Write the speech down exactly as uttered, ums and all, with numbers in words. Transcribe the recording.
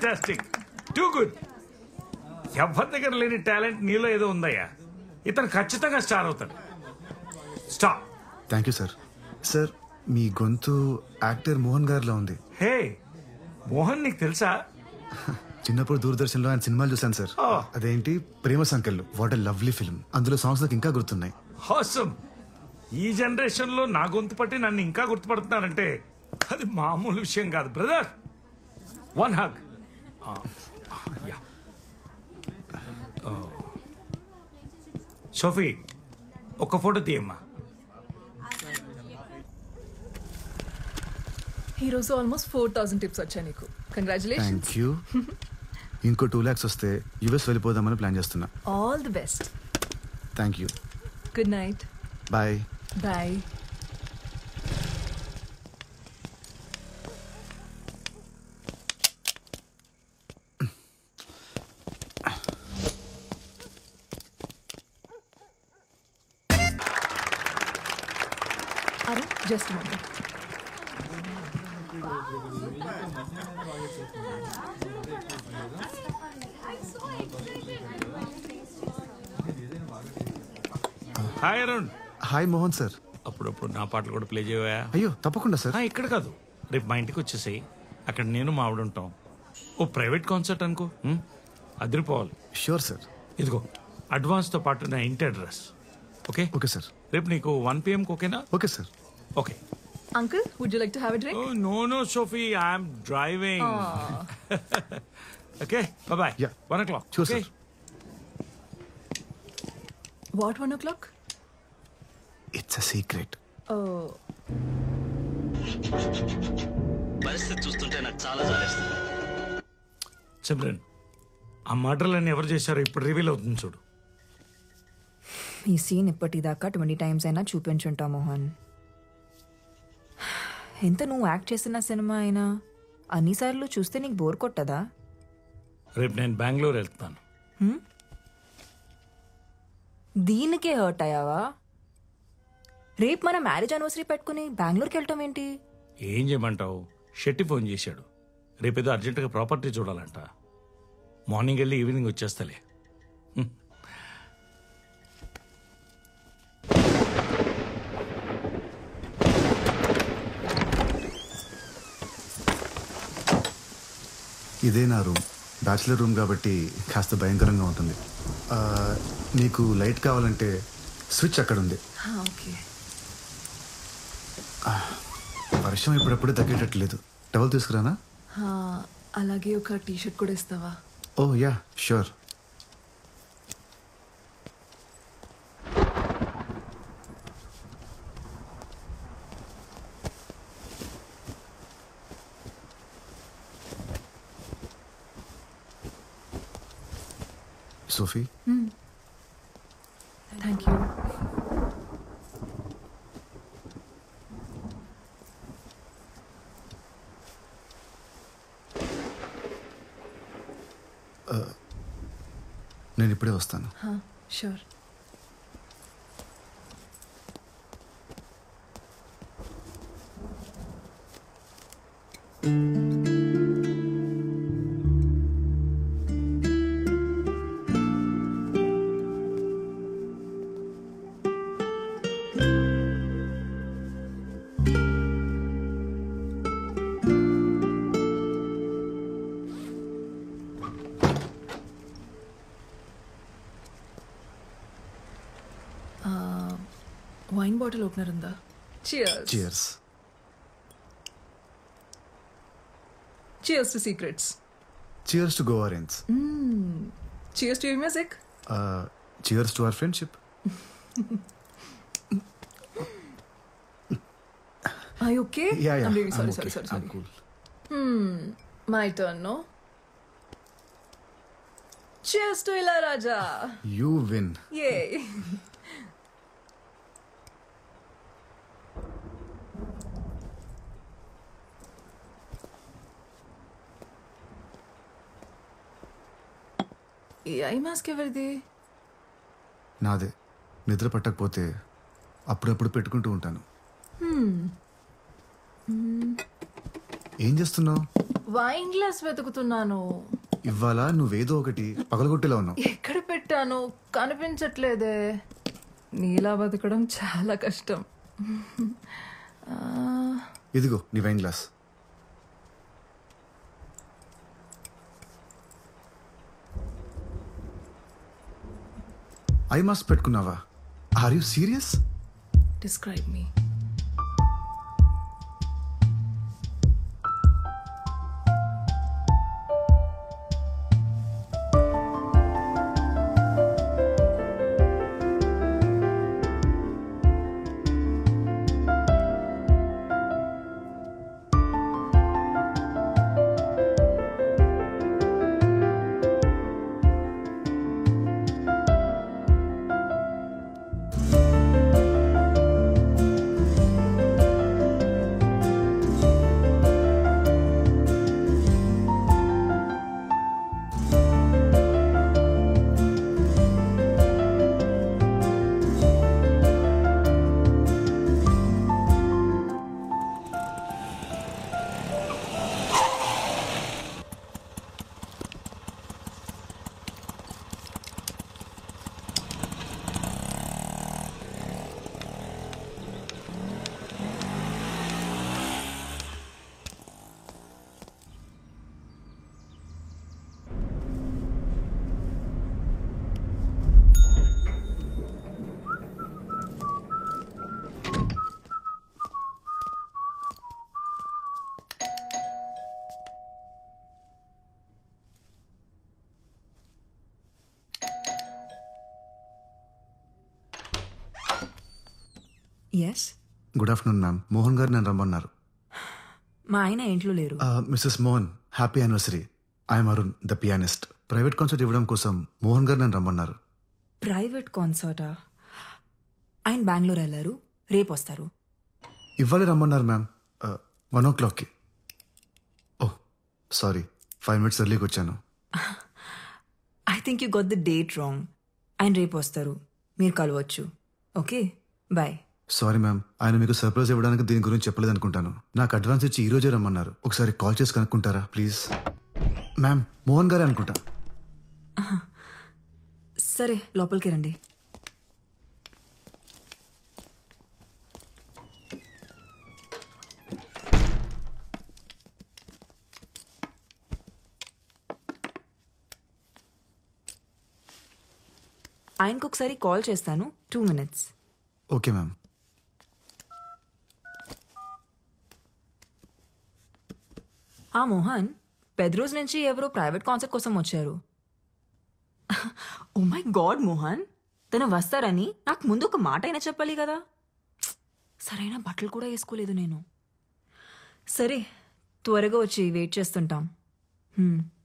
Fantastic, too good. ఎవరి దగ్గర లేని టాలెంట్ నీలో ఏదో ఉందయ్యా. ఇతను ఖచ్చితంగా స్టార్ అవుతాడు. Star. Thank you sir. Sir మీ గొంతు యాక్టర్ మోహన్ గారిలో ఉంది. హే మోహన్, నీకు తెలుసా? చిన్నప్పుడు దూరదర్శన్లో ఆయన సినిమాలు చూశాను సార్. అదేంటి Prema Sankellu, what a lovely film. అందులో సాంగ్స్ నాకు ఇంకా గుర్తున్నాయి. హాసమ్. ఈ జనరేషన్ లో నా గొంతు పట్టి నన్ను ఇంకా గుర్తుపడుతున్నారంటే అది మామూలు విషయం కాదు బ్రదర్. One hug. సోఫీ, ఒక ఫోటో తీయమ్మా. ఈ రోజు ఆల్మోస్ట్ ఫోర్ థౌసండ్ టిప్స్ వచ్చాయి నీకు. కంగ్రాచులేషన్స్. Thank you. ఇంకో టూ ల్యాక్స్ వస్తే యుఎస్ వెళ్ళిపోదామని ప్లాన్ చేస్తున్నా. All the best. Thank you. Good night. Bye. Bye. అరే just minute. Hi Arun. Hi Mohan sir. అప్పుడప్పుడు నా పాటలు కూడా ప్లే చేయవా? అయ్యో తప్పకుండా సార్. ఇక్కడ కాదు, రేపు మా ఇంటికి వచ్చేసాయి. అక్కడ నేను మా ఆవిడ ఉంటాం. ఓ ప్రైవేట్ కాన్సర్ట్ అనుకో, అదిరిపోవాలి. Sure sir. ఇదిగో అడ్వాన్స్ తో పాటు నా ఇంటి అడ్రస్. Okay okay sir. రేపు నీకు వన్ పిఎం ఓకేనా? Okay sir. Okay. Uncle, would you like to have a drink? No no Sophie, I'm driving. Okay bye bye. Yeah. One o'clock. Sure, sir. What one o'clock? It's a secret. ఓ. పరిస్థితి చూస్తుంటే నాకు చాలా జాలేస్తుంది. సిమ్రన్, ఆ మర్డర్లన్నీ ఎవరు చేశారో ఇప్పుడు reveal అవుతుంది చూడు. ఈ సీన్ ఇప్పటిదాకా ట్వంటీ టైమ్స్ అయినా చూపించుంటా మోహన్. ఎంత నువ్వు యాక్ట్ చేసిన సినిమా అయినా అన్నిసార్లు చూస్తే నీకు బోర్ కొట్టదా? రేపు నేను బెంగళూరు వెళ్తాను. దీనికే హర్ట్ అయ్యావా? రేపు మన మ్యారేజ్ యానివర్సరీ పెట్టుకుని బెంగళూరుకి వెళ్ళటం ఏంటి? ఏం చేయమంటావు? షెట్టి ఫోన్ చేశాడు. రేపేదో అర్జెంటుగా ప్రాపర్టీ చూడాలంట. మార్నింగ్ వెళ్ళి ఈవినింగ్ వచ్చేస్తలే. ఇదే నా రూమ్. బ్యాచిలర్ రూమ్ కాబట్టి కాస్త భయంకరంగా ఉంటుంది. ఆ, నీకు లైట్ కావాలంటే స్విచ్ అక్కడ ఉంది. ఓకే. వర్షం ఇప్పుడప్పుడు తగ్గేటట్లేదు. టవల్ తీసుకురానా? అలాగే ఒక టీ షర్ట్ కూడా ఇస్తావా? Oh yeah sure. Sophie, thank you. నేను ఇప్పుడే వస్తాను. షూర్. వైన్ బాటిల్ ఓపెనర్ ఉందా? Cheers. Cheers. Cheers to secrets. Cheers to Goa Rains. Mm. Cheers to your music. Uh, cheers to our friendship. Are you okay? Yeah, yeah. I'm really sorry, I'm sorry, okay. sorry, sorry. I'm cool. Hmm. My turn, no? Cheers to Ilayaraja. You win. Yay. ఈ eye mask ఎవరిది? నాదే. నిద్ర పట్టకపోతే అప్పుడప్పుడు పెట్టుకుంటూ ఉంటాను. ఏం చేస్తున్నావు? Wine glass వెతుకుతున్నాను. ఇవాళ నువ్వేదో ఒకటి పగలగొట్టేలా ఉన్నావు. ఎక్కడ పెట్టాను కనిపించట్లేదే. నీలా బతకడం చాలా కష్టం. ఆ, ఇదిగో నీ వైన్ గ్లాస్. ఐ మాస్క్ పెట్టుకున్నావా? Are you serious? describe me. Yes, good afternoon ma'am. Mohan గారు నన్ను రమ్మన్నారు. మా ఆయన ఇంట్లో లేరు. Mrs Mohan, happy anniversary. I'm Arun, the pianist. Private concert ఇవ్వడం కోసం మోహన్ గారు నన్ను రమ్మన్నారు. ప్రైవేట్ కాన్సర్టా? ఆయన బెంగళూరు వెళ్ళారు, రేపు వస్తారు. ఇవ్వాలి రమ్మన్నారు మ్యామ్, వన్ ఓ క్లాక్కి. ఓ సారీ, ఫైవ్ మినిట్స్ ఎర్లీకి వచ్చాను. I think you got the date wrong. ఆయన రేపు వస్తారు, మీరు కలవచ్చు. Okay, bye. సారీ మ్యామ్, ఆయన మీకు సర్ప్రైజ్ ఇవ్వడానికి దీని గురించి చెప్పలేదు అనుకుంటాను. నాకు అడ్వాన్స్ ఇచ్చి ఈ రోజే రమ్మన్నారు. ఒకసారి కాల్ చేసి కనుక్కుంటారా ప్లీజ్? మ్యామ్, మోహన్ గారే అనుకుంటా. సరే, లోపలికి రండి. ఆయనకు ఒకసారి కాల్ చేస్తాను, టూ మినిట్స్. Okay ma'am. ఆ మోహన్, పెద్ద రోజు నుంచి ఎవరో ప్రైవేట్ కాన్సర్ట్ కోసం వచ్చారు. ఓ మై గాడ్ మోహన్, తను వస్తారని నాకు ముందు ఒక మాట అయినా చెప్పాలి కదా. సరైన బట్టలు కూడా వేసుకోలేదు నేను. సరే, త్వరగా వచ్చి వెయిట్ చేస్తుంటాం. హ్మ్.